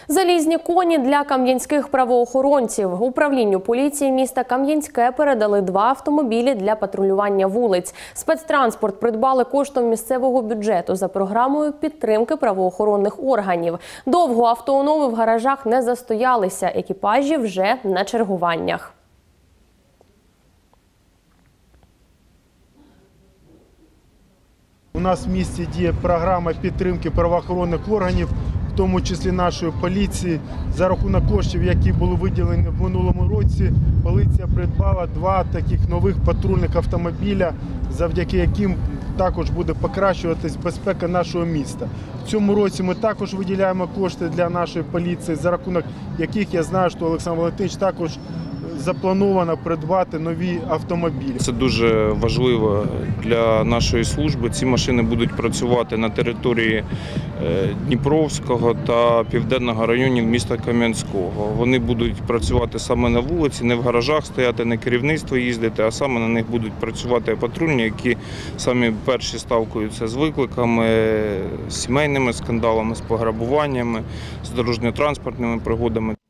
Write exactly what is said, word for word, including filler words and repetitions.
Залізні коні для кам'янських правоохоронців. Управлінню поліції міста Кам'янське передали два автомобілі для патрулювання вулиць. Спецтранспорт придбали коштом місцевого бюджету за програмою підтримки правоохоронних органів. Довго автоонови в гаражах не застоялися, екіпажі вже на чергуваннях. У нас в місті діє програма підтримки правоохоронних органів, в тому числі нашої поліції. За рахунок коштів, які були виділені в минулому році, поліція придбала два таких нових патрульних автомобіля, завдяки яким також буде покращуватись безпека нашого міста. В цьому році ми також виділяємо кошти для нашої поліції, за рахунок яких я знаю, що Олександр Валентинович також заплановано придбати нові автомобілі. Це дуже важливо для нашої служби. Ці машини будуть працювати на території Дніпровського та Південного районів міста Кам'янського. Вони будуть працювати саме на вулиці, не в гаражах стояти, не керівництво їздити, а саме на них будуть працювати патрульні, які самі перші сталкуються з викликами, з сімейними скандалами, з пограбуваннями, з дорожньо-транспортними пригодами.